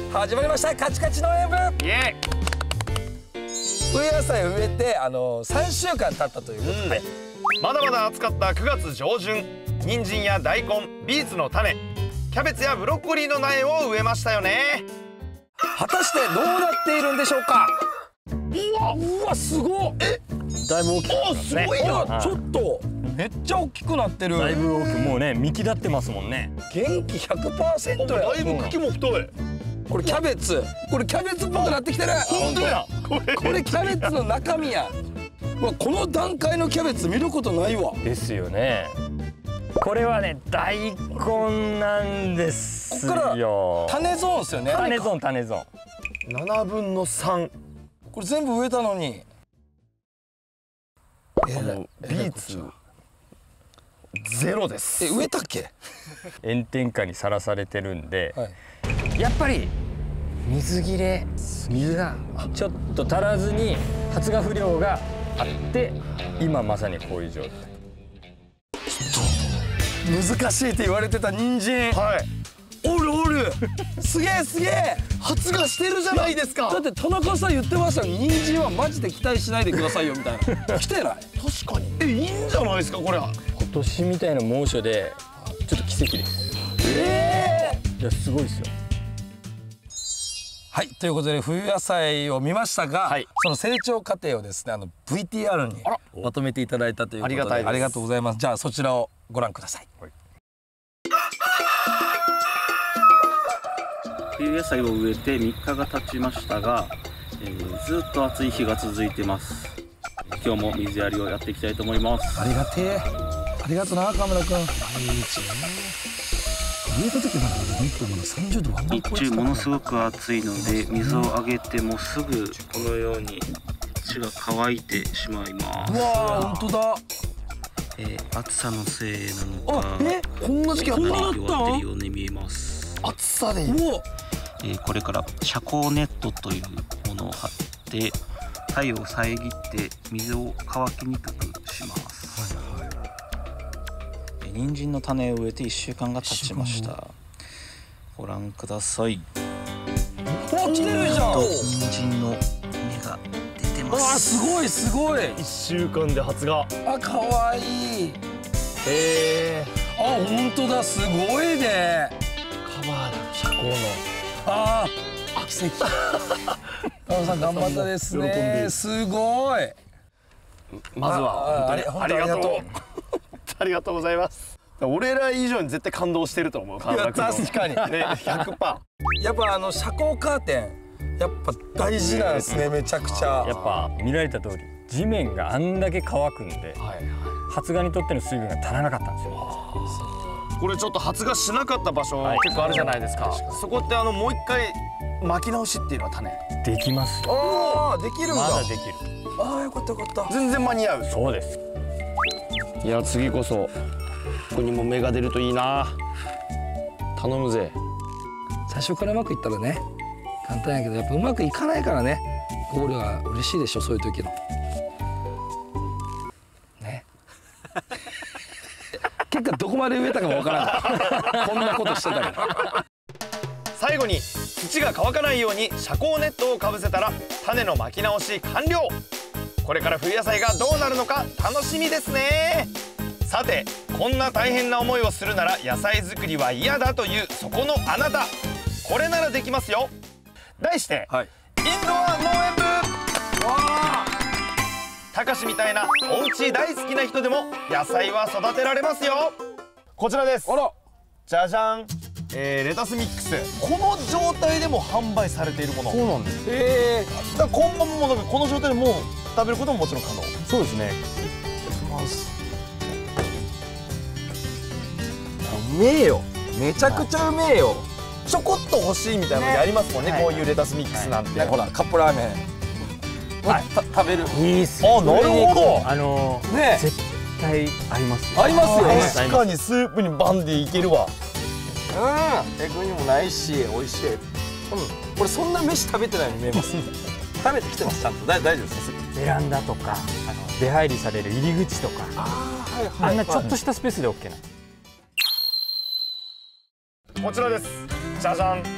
始まりましたカチカチ農園部。 イエ冬野菜を植えて3週間経ったということで、 まだまだ暑かった9月上旬、人参や大根、ビーツの種、キャベツやブロッコリーの苗を植えましたよね。 果たしてどうなっているんでしょうか。うわすごっ。 だいぶ大きくなってますね。 ほらちょっとめっちゃ大きくなってる。 だいぶ大きく、もうね幹立ってますもんね。 元気 100% や。 だいぶ茎も太い。 これキャベツ、これキャベツっぽくなってきてる。 本当や。 これキャベツの中身や。うわこの段階のキャベツ見ることないわ。 ですよね。これはね大根なんですよ。 ここから種ゾーンですよね。 種ゾーン、種ゾーン。 7分の3。 これ全部植えたのに。 ビーツゼロです。 植えたっけ。 炎天下にさらされてるんで、 はい、 やっぱり水切れ、水がちょっと足らずに発芽不良があって今まさにこういう状態。 難しいって言われてた人参。 はい。 おるおる。すげえすげえ。 発芽してるじゃないですか。 だって田中さん言ってましたよ。人参はマジで期待しないでくださいよみたいな。来てない。 確かに。いいんじゃないですかこれ。 今年みたいな猛暑でちょっと奇跡です。いやすごいですよ。 はい、ということで冬野菜を見ましたが、はい、その成長過程をですねVTR にまとめていただいたということでありがとうございます。じゃあそちらをご覧ください。はい、 冬野菜を植えて3日が経ちましたが、ずっと暑い日が続いてます。今日も水やりをやっていきたいと思います。 ありがてえ。ありがとうな河村君。毎日植えた時までまだ30度は日中ものすごく暑いので水をあげてもすぐこのように土が乾いてしまいます。 うわー本当だ。 暑さのせいなのかこんな時期あった。 弱ってるように見えます。 暑さで。 これから遮光ネットというものを張って太陽を遮って水を乾きにくくします。人参の種を植えて1週間が経ちました。ご覧ください。 お来てるじゃん。 人参の芽が出てます。 あすごいすごい。 1週間で発芽。 あ可愛い。あ本当だすごいね。 カバーだ遮光の。 奇跡。田中さん頑張ったですね。すごい。 まずは本当にありがとう。ありがとうございます。俺ら以上に絶対感動してると思う。 いや確かにね 100%。 やっぱ遮光カーテンやっぱ大事なんですね。めちゃくちゃ。 やっぱ見られた通り地面があんだけ乾くんで、発芽にとっての水分が足らなかったんですよ。 これちょっと発芽しなかった場所結構あるじゃないですか。そこってもう一回巻き直しっていうのは種できますよ。 ああできるんだ。 まだできる。 ああよかったよかった。 全然間に合う。 そうです。 いや次こそここにも芽が出るといいな。頼むぜ。 最初からうまくいったらね簡単やけどやっぱうまくいかないからねゴールは嬉しいでしょそういう時のね。結果どこまで植えたかもわからん。こんなことしてたけど。 最後に土が乾かないように遮光ネットをかぶせたら種の巻き直し完了。これから冬野菜がどうなるのか楽しみですね。さてこんな大変な思いをするなら野菜作りは嫌だというそこのあなた、これならできますよ。題して、インドア農園部。たかしみたいなお家大好きな人でも野菜は育てられますよ。こちらです。じゃじゃん。レタスミックス、この状態でも販売されているもの。そうなんです。だから今後もこの状態でもう食べることももちろん可能。 そうですね。 うめえよ。めちゃくちゃうめえよ。 ちょこっと欲しいみたいなのやりますもんね。こういうレタスミックスなんて。 ほらカップラーメン食べる。 いいっすよ。 なるほど。 ね絶対合いますよ。 合いますよ。 確かにスープにバンでいけるわ。 えぐにもないし美味しい。これそんな飯食べてないように見えます。食べてきてます。ちゃんと大丈夫です。 ベランダとか出入りされる入り口とかあんなちょっとしたスペースで OK な。 こちらです。じゃじゃん。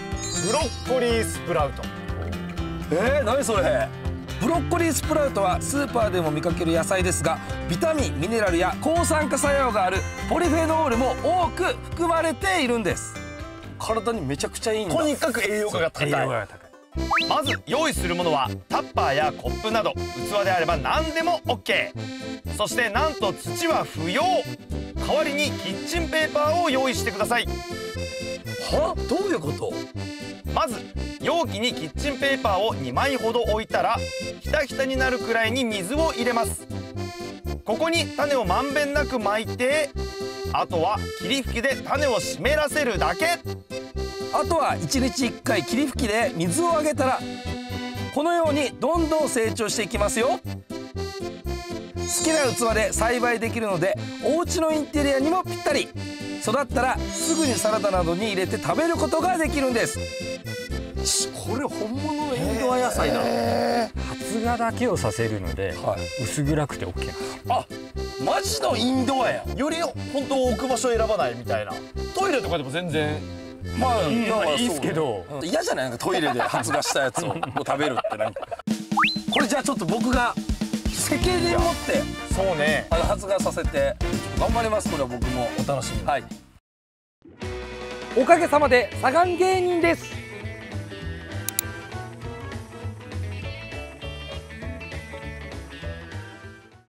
ブロッコリースプラウト。 何それ。ブロッコリースプラウトはスーパーでも見かける野菜ですが、ビタミン、ミネラルや抗酸化作用があるポリフェノールも多く含まれているんです。体にめちゃくちゃいいんだ。 とにかく栄養価が高い。まず用意するものはタッパーやコップなど器であれば何でも OK。 そしてなんと土は不要。代わりにキッチンペーパーを用意してください。 は？どういうこと？ まず容器にキッチンペーパーを2枚ほど置いたらひたひたになるくらいに水を入れます。ここに種をまんべんなく巻いて、あとは霧吹きで種を湿らせるだけ。 あとは1日1回霧吹きで水をあげたらこのようにどんどん成長していきますよ。好きな器で栽培できるのでお家のインテリアにもぴったり。育ったらすぐにサラダなどに入れて食べることができるんです。これ本物のインドア野菜だ。 発芽だけをさせるので、薄暗くて OK なんです。 あ、マジのインドアや。 より本当置く場所選ばないみたいな。トイレとかでも全然まあいいですけど、 嫌じゃない？なんかトイレで発芽したやつを食べるってなんか。これじゃあちょっと僕が責任持ってそうね発芽させて頑張ります。これは僕もお楽しみに。 おかげさまで左岸芸人です。